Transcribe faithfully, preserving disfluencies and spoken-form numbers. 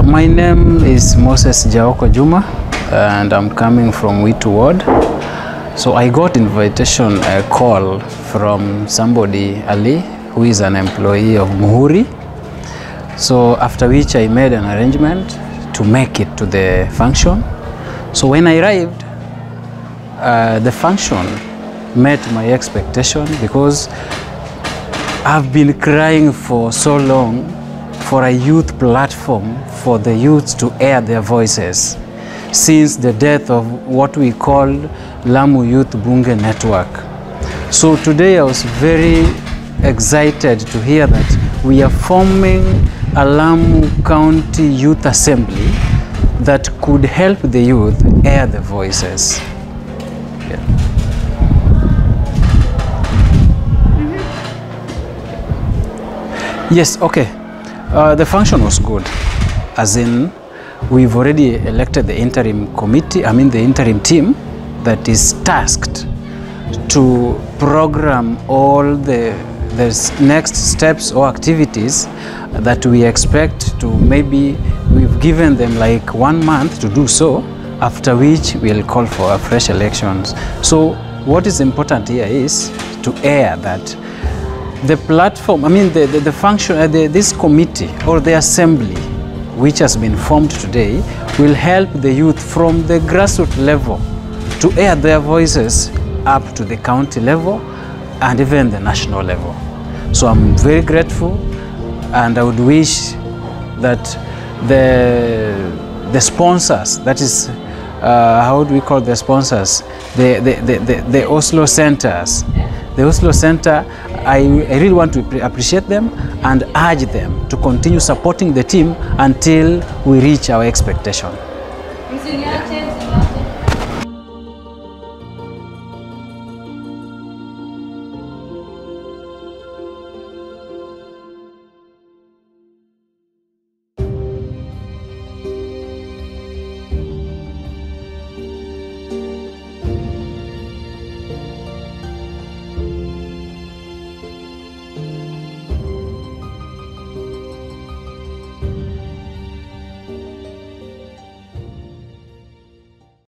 my name is Moses Jaoko Juma, and I'm coming from Witu ward. So I got invitation, a call from somebody, Ali, who is an employee of Muhuri. So after which I made an arrangement to make it to the function. So when I arrived, uh, the function met my expectation, because I've been crying for so long for a youth platform for the youths to air their voices since the death of what we call Lamu Youth Bunge Network. So today I was very excited to hear that we are forming a Lamu County Youth Assembly that could help the youth air their voices. Yeah. Yes, okay. Uh, the function was good, as in we've already elected the interim committee, I mean the interim team that is tasked to program all the, the next steps or activities that we expect to. Maybe we've given them like one month to do so, after which we'll call for a fresh elections. So what is important here is to air that the platform, I mean the, the, the function, uh, the, this committee or the assembly which has been formed today will help the youth from the grassroots level to air their voices up to the county level and even the national level. So I'm very grateful, and I would wish that the, the sponsors, that is, uh, how do we call the sponsors? The, the, the, the, the Oslo Centers. The Oslo Center, I, I really want to appreciate them and urge them to continue supporting the team until we reach our expectation. Yeah.